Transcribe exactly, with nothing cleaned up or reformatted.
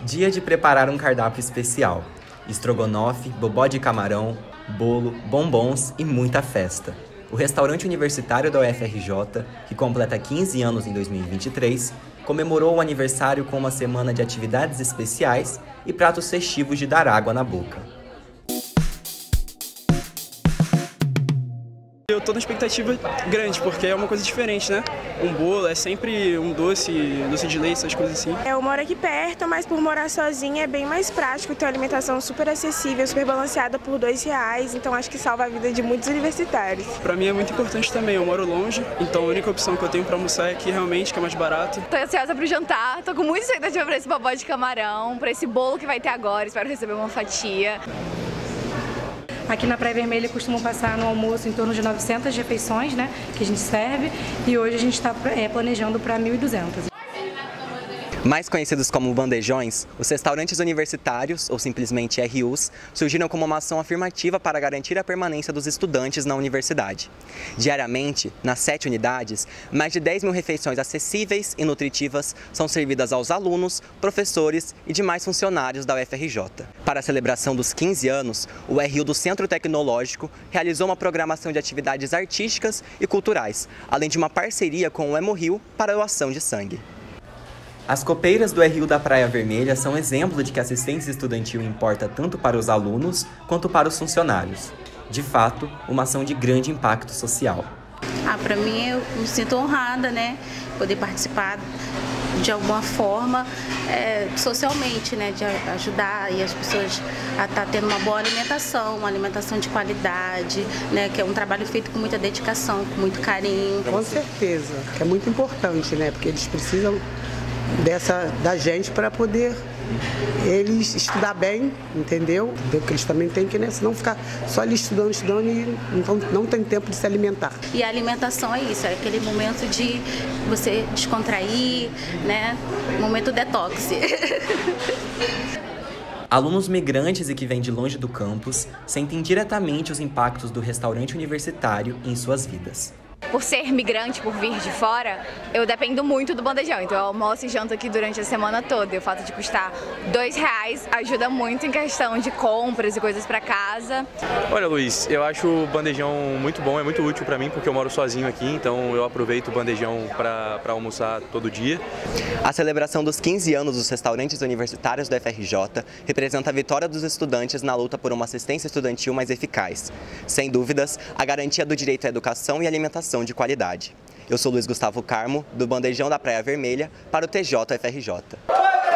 Dia de preparar um cardápio especial. Estrogonofe, bobó de camarão, bolo, bombons e muita festa. O restaurante universitário da U F R J, que completa quinze anos em dois mil e vinte e três, comemorou o aniversário com uma semana de atividades especiais e pratos festivos de dar água na boca. Eu tô na expectativa grande, porque é uma coisa diferente, né? Um bolo é sempre um doce, doce de leite, essas coisas assim. Eu moro aqui perto, mas por morar sozinha é bem mais prático ter uma alimentação super acessível, super balanceada por dois reais, então acho que salva a vida de muitos universitários. Pra mim é muito importante também, eu moro longe, então a única opção que eu tenho pra almoçar é aqui realmente, que é mais barato. Tô ansiosa pro jantar, tô com muita expectativa pra esse bobó de camarão, pra esse bolo que vai ter agora, espero receber uma fatia. Aqui na Praia Vermelha costumam passar no almoço em torno de novecentas refeições, né, que a gente serve, e hoje a gente está é, planejando para mil e duzentas. Mais conhecidos como bandejões, os restaurantes universitários, ou simplesmente R Us, surgiram como uma ação afirmativa para garantir a permanência dos estudantes na universidade. Diariamente, nas sete unidades, mais de dez mil refeições acessíveis e nutritivas são servidas aos alunos, professores e demais funcionários da U F R J. Para a celebração dos quinze anos, o R U do Centro Tecnológico realizou uma programação de atividades artísticas e culturais, além de uma parceria com o Hemorrio para a doação de sangue. As copeiras do R U da Praia Vermelha são exemplo de que a assistência estudantil importa tanto para os alunos quanto para os funcionários. De fato, uma ação de grande impacto social. Ah, para mim, eu me sinto honrada, né, poder participar de alguma forma é, socialmente, né, de ajudar e as pessoas a estar tendo uma boa alimentação, uma alimentação de qualidade, né, que é um trabalho feito com muita dedicação, com muito carinho. Com certeza, que é muito importante, né, porque eles precisam dessa da gente para poder eles estudar bem, entendeu? Porque eles também têm que, né? Senão ficar só ali estudando, estudando e não, não tem tempo de se alimentar. E a alimentação é isso, é aquele momento de você descontrair, né? Momento detox. Alunos migrantes e que vêm de longe do campus sentem diretamente os impactos do restaurante universitário em suas vidas. Por ser migrante, por vir de fora, eu dependo muito do bandejão, então eu almoço e janto aqui durante a semana toda. E o fato de custar dois reais ajuda muito em questão de compras e coisas para casa. Olha, Luiz, eu acho o bandejão muito bom, é muito útil para mim, porque eu moro sozinho aqui, então eu aproveito o bandejão para almoçar todo dia. A celebração dos quinze anos dos restaurantes universitários da U F R J representa a vitória dos estudantes na luta por uma assistência estudantil mais eficaz. Sem dúvidas, a garantia do direito à educação e alimentação de qualidade. Eu sou Luiz Gustavo Carmo, do Bandejão da Praia Vermelha, para o T J F R J.